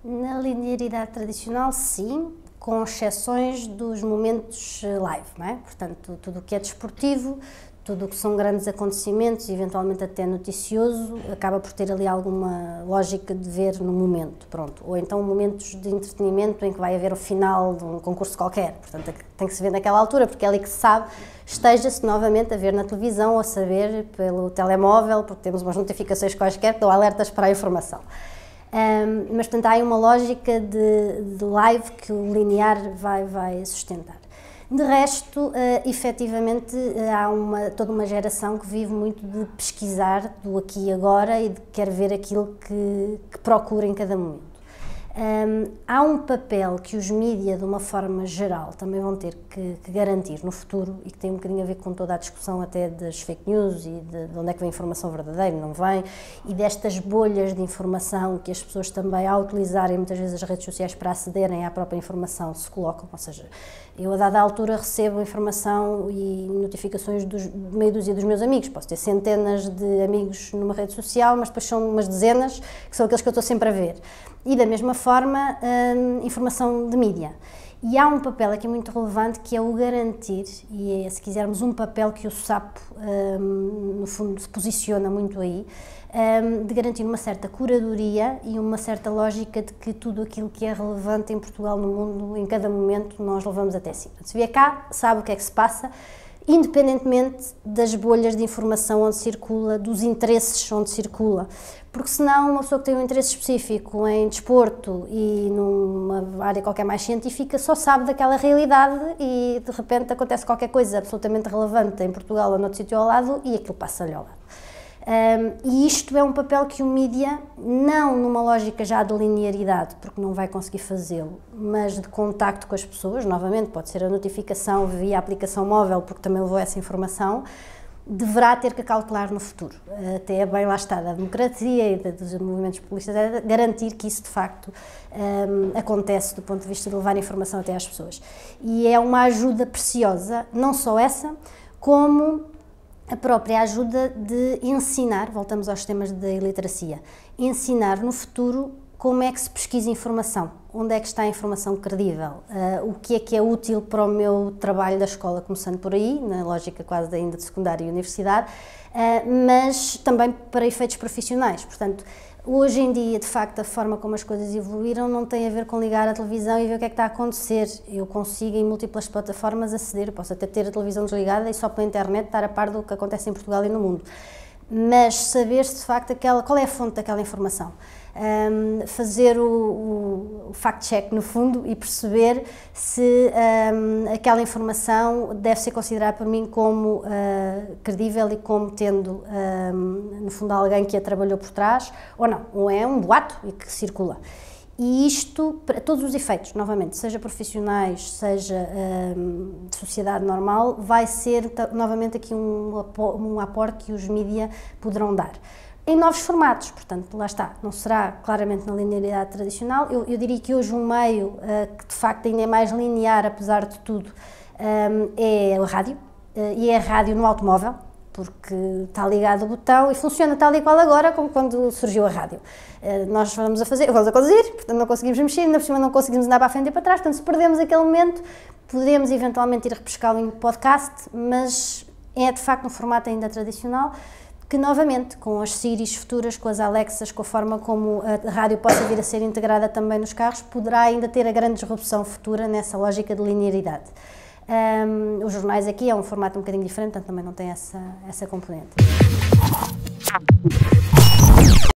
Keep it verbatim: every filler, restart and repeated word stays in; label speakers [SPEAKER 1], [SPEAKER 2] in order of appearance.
[SPEAKER 1] Na linearidade tradicional, sim, com exceções dos momentos live, não é? Portanto, tudo o que é desportivo, tudo o que são grandes acontecimentos, eventualmente até noticioso, acaba por ter ali alguma lógica de ver no momento, pronto. Ou então momentos de entretenimento em que vai haver o final de um concurso qualquer, portanto tem que se ver naquela altura, porque é ali que se sabe, esteja-se novamente a ver na televisão ou a saber pelo telemóvel, porque temos umas notificações quaisquer que dão alertas para a informação. Um, mas, portanto, há aí uma lógica de, de live que o linear vai, vai sustentar. De resto, uh, efetivamente, uh, há uma, toda uma geração que vive muito de pesquisar do aqui e agora e de quer ver aquilo que, que procura em cada momento. Um, há um papel que os mídia, de uma forma geral, também vão ter que, que garantir no futuro e que tem um bocadinho a ver com toda a discussão até das fake news e de, de onde é que vem a informação verdadeira, não vem, e destas bolhas de informação que as pessoas também, ao utilizarem muitas vezes as redes sociais para acederem à própria informação, se colocam, ou seja, eu a dada altura recebo informação e notificações dos, de meia dúzia dos meus amigos, posso ter centenas de amigos numa rede social, mas depois são umas dezenas que são aqueles que eu estou sempre a ver. E da mesma forma, hum, informação de mídia. E há um papel aqui muito relevante que é o garantir, e é, se quisermos, um papel que o SAP, hum, no fundo, se posiciona muito aí, hum, de garantir uma certa curadoria e uma certa lógica de que tudo aquilo que é relevante em Portugal, no mundo, em cada momento, nós levamos até si. Se vier cá, sabe o que é que se passa, independentemente das bolhas de informação onde circula, dos interesses onde circula. Porque senão uma pessoa que tem um interesse específico em desporto e numa área qualquer mais científica só sabe daquela realidade e de repente acontece qualquer coisa absolutamente relevante em Portugal ou noutro sítio ao lado e aquilo passa-lhe ao lado. Um, e isto é um papel que o mídia, não numa lógica já de linearidade, porque não vai conseguir fazê-lo, mas de contacto com as pessoas, novamente pode ser a notificação via aplicação móvel, porque também levou essa informação, deverá ter que calcular no futuro. Até é bem lá está, da democracia e dos movimentos populistas, é garantir que isso de facto um, acontece do ponto de vista de levar informação até às pessoas. E é uma ajuda preciosa, não só essa, como a própria ajuda de ensinar, voltamos aos temas da iliteracia, ensinar no futuro como é que se pesquisa informação, onde é que está a informação credível, uh, o que é que é útil para o meu trabalho da escola, começando por aí, na lógica quase ainda de secundária e universidade, uh, mas também para efeitos profissionais. Portanto, hoje em dia, de facto, a forma como as coisas evoluíram não tem a ver com ligar a televisão e ver o que é que está a acontecer. Eu consigo, em múltiplas plataformas, aceder, eu posso até ter a televisão desligada e só pela internet estar a par do que acontece em Portugal e no mundo. Mas saber-se, de facto, aquela, qual é a fonte daquela informação. Um, fazer o, o, o fact-check, no fundo, e perceber se um, aquela informação deve ser considerada por mim como uh, credível e como tendo, um, no fundo, alguém que a trabalhou por trás, ou não, ou é um boato e que circula. E isto, para todos os efeitos, novamente, seja profissionais, seja um, de sociedade normal, vai ser, novamente, aqui um, um aporte que os mídia poderão dar. Em novos formatos, portanto, lá está, não será claramente na linearidade tradicional. Eu, eu diria que hoje um meio uh, que de facto ainda é mais linear, apesar de tudo, um, é a rádio, uh, e é a rádio no automóvel, porque está ligado o botão e funciona tal e qual agora como quando surgiu a rádio. Uh, nós vamos a fazer, vamos a conduzir, portanto não conseguimos mexer, ainda por cima não conseguimos andar para a frente e para trás, portanto se perdemos aquele momento, podemos eventualmente ir repescá-lo em podcast, mas é de facto um formato ainda tradicional, que novamente, com as Siris futuras, com as Alexas, com a forma como a rádio possa vir a ser integrada também nos carros, poderá ainda ter a grande disrupção futura nessa lógica de linearidade. Um, os jornais aqui é um formato um bocadinho diferente, portanto também não tem essa, essa componente.